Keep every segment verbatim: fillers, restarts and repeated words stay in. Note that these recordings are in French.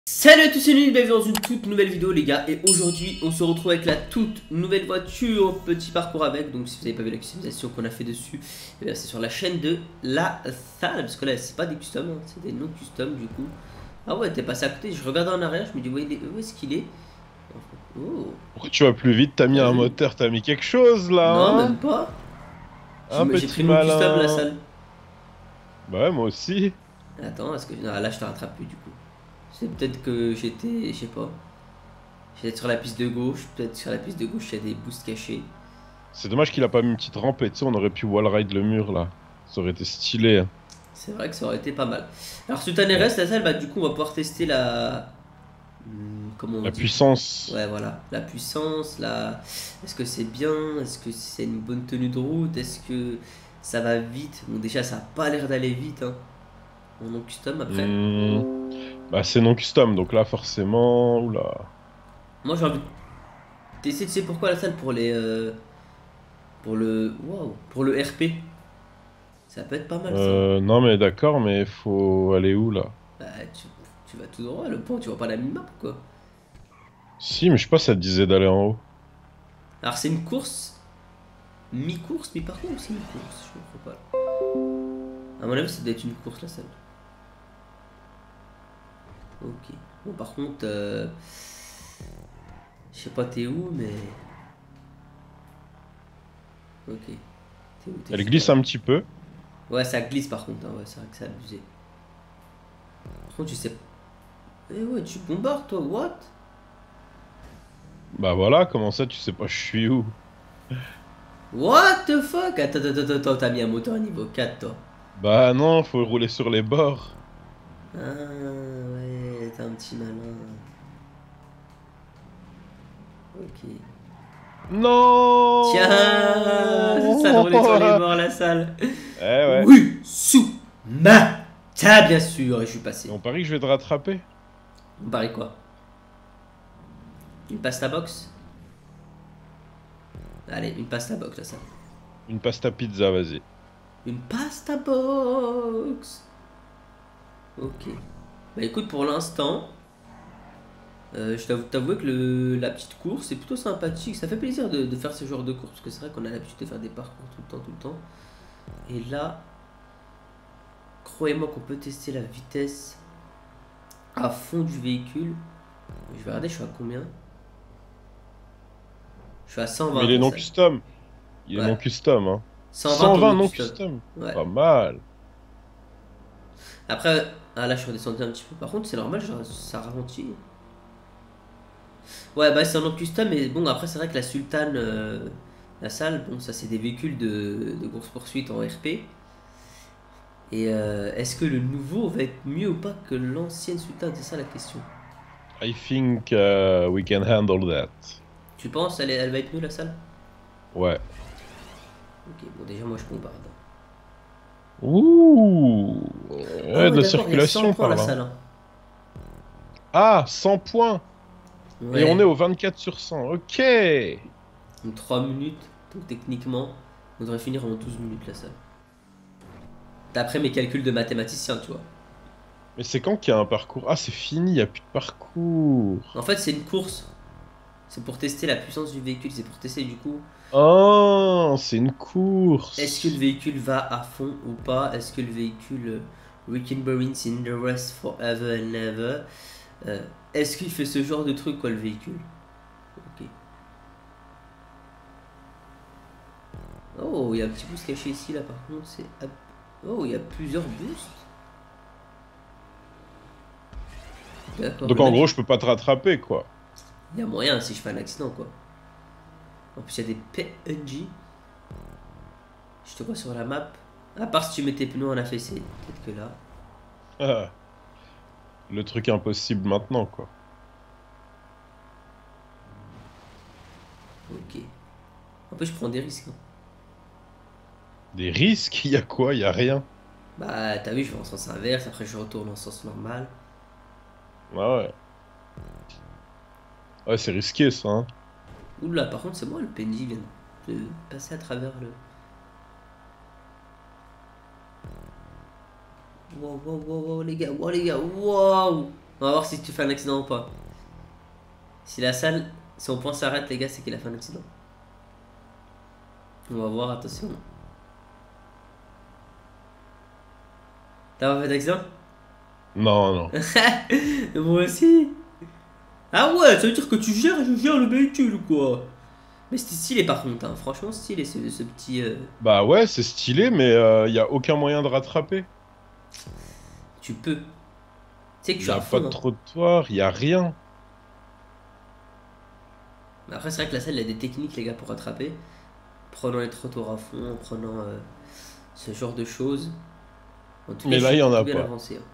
Salut à tous, c'est Nuit, bienvenue dans une toute nouvelle vidéo les gars. Et aujourd'hui on se retrouve avec la toute nouvelle voiture, petit parcours avec. Donc si vous n'avez pas vu la customisation qu'on a fait dessus, c'est sur la chaîne de la salle. Parce que là c'est pas des customs, hein, c'est des non customs du coup. Ah ouais, t'es passé à côté, je regardais en arrière, je me dis ouais, où est-ce qu'il est, oh. Pourquoi tu vas plus vite? T'as mis un moteur, t'as mis quelque chose là, non, hein? même pas. Un J'ai petit pris non custom la malin. salle. Bah ouais, moi aussi. Attends, est-ce que non, là je te rattrape plus du coup. C'est peut-être que j'étais, je sais pas. J'étais sur la piste de gauche, peut-être sur la piste de gauche il y a des boosts cachés. C'est dommage qu'il a pas mis une petite rampe et tu sais, on aurait pu wall ride le mur là. Ça aurait été stylé, hein. C'est vrai que ça aurait été pas mal. Alors Sultan R Ouais. S, la salle, bah du coup on va pouvoir tester la... Hmm, comment on La dit? puissance. Ouais voilà, la puissance, la... Est-ce que c'est bien? Est-ce que c'est une bonne tenue de route? Est-ce que ça va vite? Bon déjà ça a pas l'air d'aller vite hein. En non custom après. Hmm. Bah c'est non custom, donc là forcément... Oula. Moi j'ai envie d'essayer, tu sais pourquoi la salle? Pour les... euh, Pour le... Waouh. Pour le R P. Ça peut être pas mal ça. Euh, non mais d'accord, mais faut aller où là? Bah tu, tu vas tout droit, le point, tu vois pas la map quoi. Si, mais je sais pas si ça te disait d'aller en haut. Alors c'est une course mi-course, mi-parcours ou c'est mi-course? Je ne comprends pas. À mon avis, ça doit être une course la salle. Ok. Bon, par contre, euh, je sais pas t'es où, mais. Ok. T'es où? T'es Elle juste glisse là. un petit peu. Ouais, ça glisse par contre. Hein. Ouais, c'est vrai que c'est abusé. Par contre, tu sais. Eh ouais, tu bombardes toi, what? Bah voilà, comment ça tu sais pas je suis où? What the fuck? Attends, attends, attends, attends, t'as mis un moteur à niveau quatre toi. Bah non, faut rouler sur les bords. Ah ouais, t'es un petit malin. Ok. Non. Tiens, ça roulait sur les bords la salle. Eh ouais. Oui, sous ma ta bien sûr, et je suis passé. On parie que je vais te rattraper. On parie quoi? Une pasta box? Allez, une pasta box là ça. Une pasta pizza, vas-y. Une pasta box. Ok. Bah écoute, pour l'instant, euh, je t'avoue t'avouer que le, la petite course est plutôt sympathique. Ça fait plaisir de, de faire ce genre de course parce que c'est vrai qu'on a l'habitude de faire des parcours tout le temps, tout le temps. Et là, croyez-moi qu'on peut tester la vitesse à fond du véhicule. Je vais regarder, je suis à combien? Je suis à cent Mais il vingt est en non salle. custom. Il est Ouais. non custom, hein. cent vingt cent au vingt non non custom. custom. Ouais. Pas mal. Après, ah là je suis redescendu un petit peu. Par contre, c'est normal, genre, ça ralentit. Ouais, bah c'est un non custom, mais bon, après, c'est vrai que la Sultan, euh, la salle, bon, ça c'est des véhicules de, de course-poursuite en R P. Et euh, est-ce que le nouveau va être mieux ou pas que l'ancienne Sultan? C'est ça la question. I think uh, we can handle that. Tu penses elle, elle va être mieux la salle? Ouais. Ok, bon, déjà, moi je bombarde. Ouh. Ah Ouais, ouais, de d'accord, il y a cent circulation points par la là. salle. Hein. Ah, cent points. Et on est Ouais, au vingt-quatre sur cent. Ok. donc trois minutes. Donc techniquement, on devrait finir en douze minutes la salle. D'après mes calculs de mathématicien, tu vois. Mais c'est quand qu'il y a un parcours? Ah, c'est fini, il n'y a plus de parcours. En fait, c'est une course. C'est pour tester la puissance du véhicule. C'est pour tester du coup. Oh, c'est une Est-ce que le course. véhicule va à fond ou pas? Est-ce que le véhicule. euh, We can burn in the rest forever and ever. Euh, Est-ce qu'il fait ce genre de truc, quoi, le véhicule? Ok. Oh, il y a un petit boost caché ici, là, par contre. C'est. Oh, il y a plusieurs boosts. D'accord, Donc le en mec. gros, je peux pas te rattraper, quoi. Il y a moyen si je fais un accident, quoi. En plus, il y a des P N J. Je te vois sur la map. À part si tu mets tes pneus en A F C. Peut-être que là. Ah, le truc impossible maintenant, quoi. Ok. En plus, je prends des risques. Hein. Des risques? Il y a quoi? Il y a rien. Bah, t'as vu, je vais en sens inverse. Après, je retourne en sens normal. Ah ouais. Ouais, c'est risqué, ça, hein. Oula, par contre, c'est moi le P N J vient de passer à travers le. Wow, wow, wow, wow, les gars, wow, les gars, wow! On va voir si tu fais un accident ou pas. Si la salle, si mon point s'arrête, les gars, c'est qu'il a fait un accident. On va voir, attention. T'as pas fait d'accident? Non, non. Moi aussi. Ah ouais, ça veut dire que tu gères, je gère le véhicule, quoi. Mais c'était stylé par contre, hein. Franchement stylé ce, ce petit... euh, Bah ouais, c'est stylé, mais il y a aucun moyen de rattraper. Tu peux. Tu sais que je Il suis y à a pas fond, de hein. trottoir, il y a rien. Mais après, c'est vrai que la salle, il y a des techniques, les gars, pour rattraper. Prenant les trottoirs à fond, en prenant euh, ce genre de choses. En tout cas, Mais je là, suis il y en plutôt a bien pas. avancé, hein.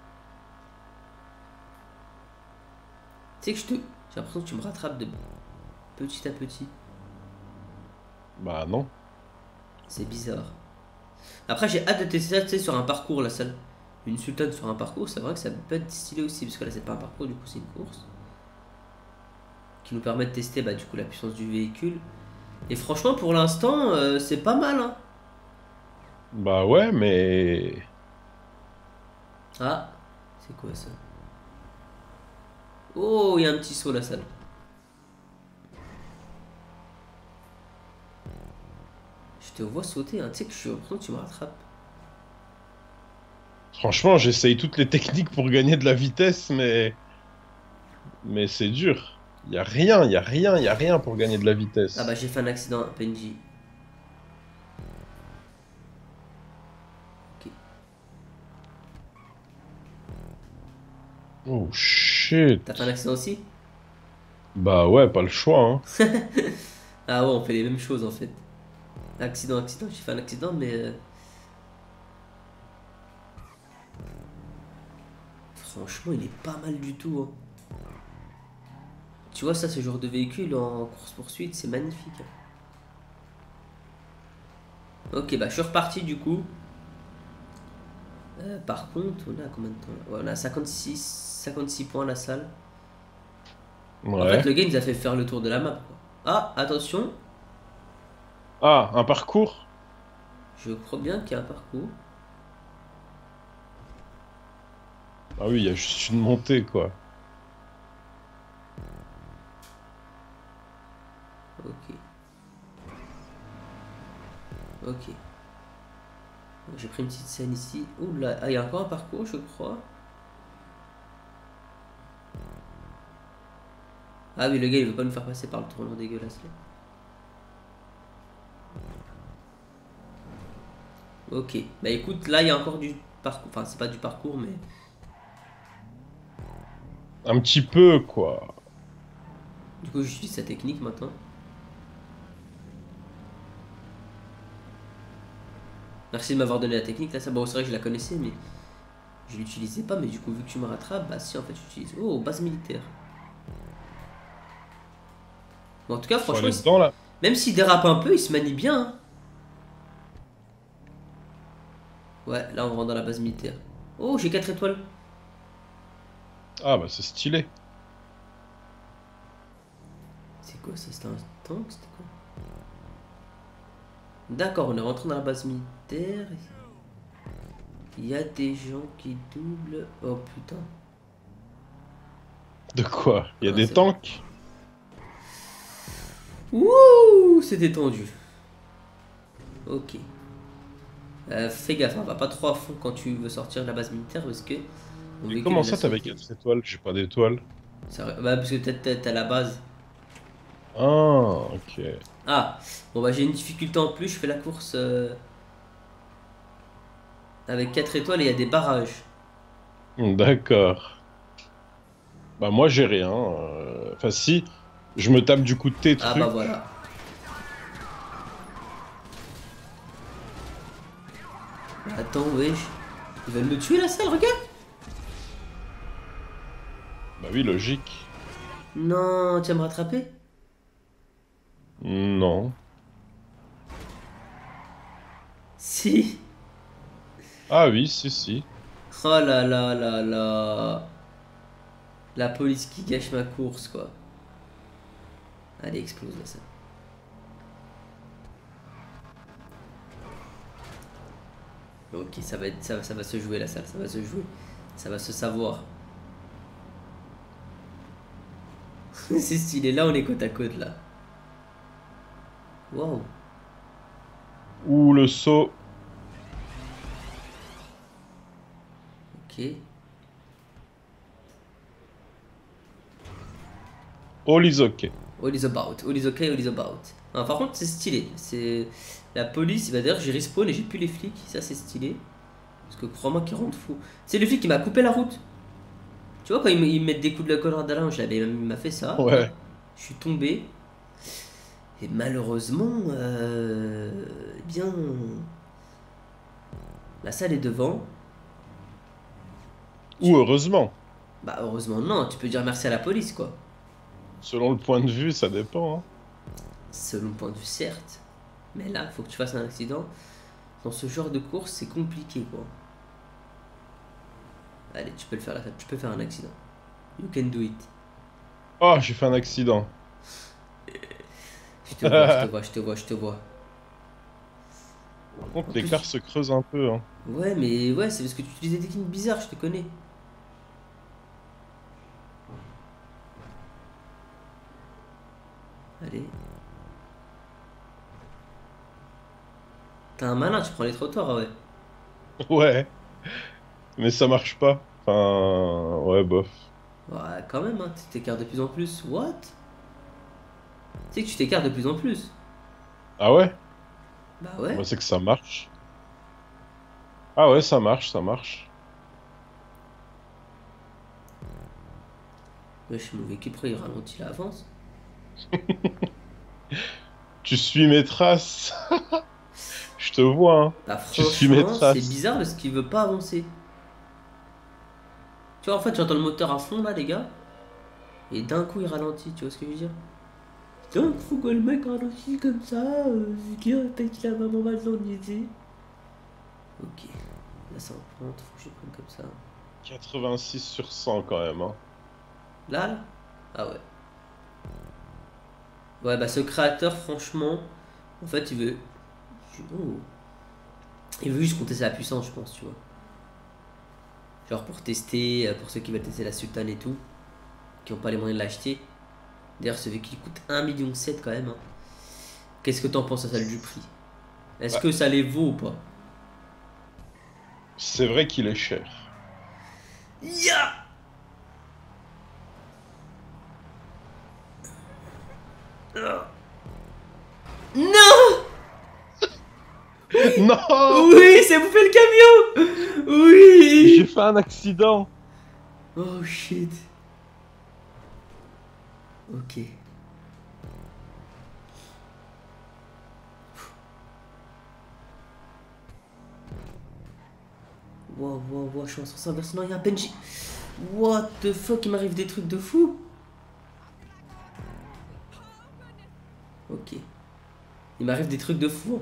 Tu sais que je te... J'ai l'impression que tu me rattrapes de petit à petit. Bah non. C'est bizarre. Après, j'ai hâte de tester ça, tu sais, sur un parcours, la salle. Une sultane sur un parcours, c'est vrai que ça peut être stylé aussi, parce que là, c'est pas un parcours, du coup, c'est une course. Qui nous permet de tester, bah, du coup, la puissance du véhicule. Et franchement, pour l'instant, euh, c'est pas mal, hein. Bah ouais, mais... Ah, c'est quoi ça? Oh, il y a un petit saut, la salle. Je te vois sauter, hein. Tu sais que je suis l'impression que tu me rattrapes. Franchement, j'essaye toutes les techniques pour gagner de la vitesse, mais... Mais c'est dur. Il y a rien, il y a rien, il y a rien pour gagner de la Ah bah, vitesse. j'ai fait un accident, P N J. Ok. Oh shit. T'as fait un accident aussi? Bah ouais, pas le choix, hein. Ah ouais, on fait les mêmes choses, en fait. Accident, accident, j'ai fait un accident, mais... euh, franchement, il est pas mal du tout, hein. Tu vois, ça, ce genre de véhicule en course-poursuite, c'est magnifique, hein. Ok, bah, je suis reparti, du coup. Euh, par contre, on a combien de temps là? Ouais, on a cinquante-six, cinquante-six points la salle. En fait, Ouais. le gars, il nous a fait faire le tour de la map, quoi. Ah, attention, Ah, un parcours? je crois bien qu'il y a un parcours. Ah oui, il y a juste une montée, quoi. Ok. Ok. J'ai pris une petite scène ici. Ouh là, ah, il y a encore un parcours, je crois. Ah oui, le gars, il veut pas nous faire passer par le tournant dégueulasse là. Ok. Bah écoute, là, il y a encore du parcours. Enfin, c'est pas du parcours, mais... Un petit peu, quoi. Du coup, j'utilise sa technique maintenant. Merci de m'avoir donné la technique. Là, ça, bon, c'est vrai que je la connaissais, mais je l'utilisais pas. Mais du coup, vu que tu me rattrapes, bah si, en fait, j'utilise. Oh, base militaire. Bon, en tout cas, Faut franchement, aller il s- dedans, là. même s'il dérape un peu, il se manie bien, hein. Ouais, là, on rentre dans la base militaire. Oh, j'ai quatre étoiles. Ah bah c'est stylé. C'est quoi ça? C'était un tank? C'était quoi? D'accord, on est rentré dans la base militaire. Il y a des gens qui doublent. Oh putain. De quoi? Il y a Ah, des c'est bon. tanks? Ouh, c'est tendu. Ok. Euh, fais gaffe, hein, va pas trop à fond quand tu veux sortir de la base militaire parce que mon Et véhicule comment il a ça t'avais sauté. quatre étoiles? J'ai pas d'étoiles. Ça- Bah, parce que peut-être t'as t'as la base. Ah, ok. Ah, bon bah j'ai une difficulté en plus, je fais la course euh, avec quatre étoiles et il y a des barrages. D'accord. Bah moi j'ai rien. euh, Enfin si, je me tape du coup de tes Ah bah trucs. voilà. Attends, wesh. Ils veulent me tuer la salle, regarde. Bah oui, logique. Non, tu vas me rattraper? Non. Si. Ah oui, si, si. Oh là là là là. La police qui gâche ma course, quoi. Allez, explose la salle. Ok, ça va être, ça, ça va se jouer la salle, ça va se jouer. Ça va se savoir. C'est stylé, là on est côte à côte là. Waouh. Ouh, le saut. Ok. All is okay. All is about, all is okay, all is about. Ah, par contre c'est stylé, c'est... La police, bah d'ailleurs j'ai respawn et j'ai plus les flics, ça c'est stylé. Parce que crois-moi qu'ils rendent fou. C'est le flic qui m'a coupé la route. Tu vois quand ils me, ils me mettent des coups de la collerade à linge, là, il m'a fait ça. Ouais. Je suis tombé. Et malheureusement, euh, eh bien... La salle est devant. Ou heureusement. Bah heureusement non, tu peux dire merci à la police quoi. Selon le point de vue, ça dépend. Hein. Selon le point de vue certes. Mais là, faut que tu fasses un accident. Dans ce genre de course, c'est compliqué quoi. Allez, tu peux le faire là, tu peux faire un accident. You can do it. Oh, j'ai fait un accident. Je te vois, je te vois, je te vois, je te vois. Par contre, En l'écart plus, se creuse un peu. Hein. ouais, mais ouais, c'est parce que tu utilises des techniques bizarres, je te connais. Allez. T'es un malin, tu prends les trottoirs, ah ouais. Ouais, mais ça marche pas. Enfin, ouais, bof. Ouais, quand même, hein, tu t'écartes de plus en plus. What? Tu sais que tu t'écartes de plus en plus. Ah ouais? Bah ouais. Moi, c'est que ça marche. Ah ouais, ça marche, ça marche. Wesh, mon véhicule, pourquoi il ralentit, il avance? Tu suis mes traces. Je te vois, hein. Bah Tu suis mes franchement, c'est traces. bizarre parce qu'il veut pas avancer. Tu vois, en fait, j'entends le moteur à fond, là, les gars. Et d'un coup, il ralentit, tu vois ce que je veux dire? Donc, faut que le mec ralentit comme ça, euh, vu qu'il peut-être qu'il a vraiment mal d'enliser. Ok. Là, c'est en pente, faut que je prenne comme ça. quatre-vingt-six sur cent quand même, hein. Là, là? Ah ouais. Ouais, bah ce créateur, franchement, en fait, il veut... Oh. Il veut juste compter sa puissance, je pense, tu vois. Genre pour tester, euh, pour ceux qui veulent tester la Sultan et tout, qui n'ont pas les moyens de l'acheter. D'ailleurs, ce véhicule coûte un virgule sept million quand même. Hein. Qu'est-ce que t'en penses à ça du prix? Est-ce Bah, que ça les vaut ou pas? c'est vrai qu'il est cher. Ya Non. Non! Oui, c'est bouffé le camion. J'ai Oui. fait un accident. Oh shit. Ok. Wow, wow, wow, je suis en sens inverse. Non, il y a un Benji. What the fuck, il m'arrive des trucs de fou. Ok. Il m'arrive des trucs de fou.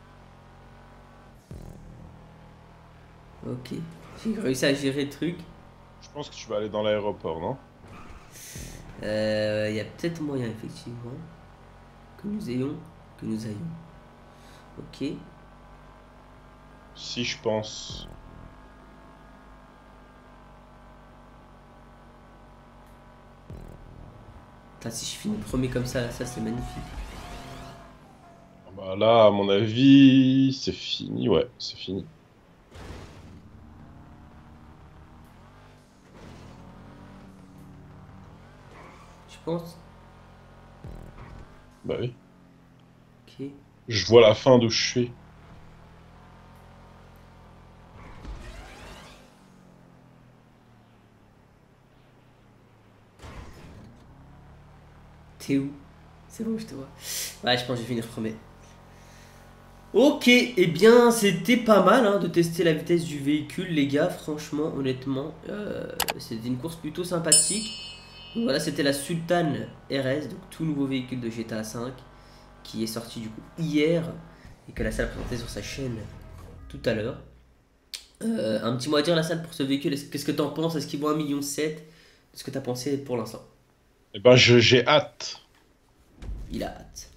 Ok. J'ai réussi à gérer le truc. Je pense que tu vas aller dans l'aéroport, non? Euh, Il y a peut-être moyen, effectivement, que nous ayons, que nous ayons. Ok. Si, je pense. Putain, si je finis premier comme ça, ça c'est magnifique. Bah là, à mon avis, c'est fini. Ouais, c'est fini. Je pense. Bah oui. Ok. Je vois la fin d'où je suis. T'es où? C'est bon, je te vois. Ouais, je pense que je vais finir premier. Ok, et eh bien c'était pas mal hein, de tester la vitesse du véhicule les gars, franchement, honnêtement, euh, c'était une course plutôt sympathique. Donc voilà, c'était la Sultan R S, donc tout nouveau véhicule de G T A cinq, qui est sorti du coup hier, et que la salle a présenté sur sa chaîne tout à l'heure. Euh, un petit mot à dire la salle pour ce véhicule, qu'est-ce que t'en penses? Est-ce qu'il vaut un virgule sept million? Qu'est-ce que t'as pensé pour l'instant? Eh ben, je- j'ai hâte. Il a hâte.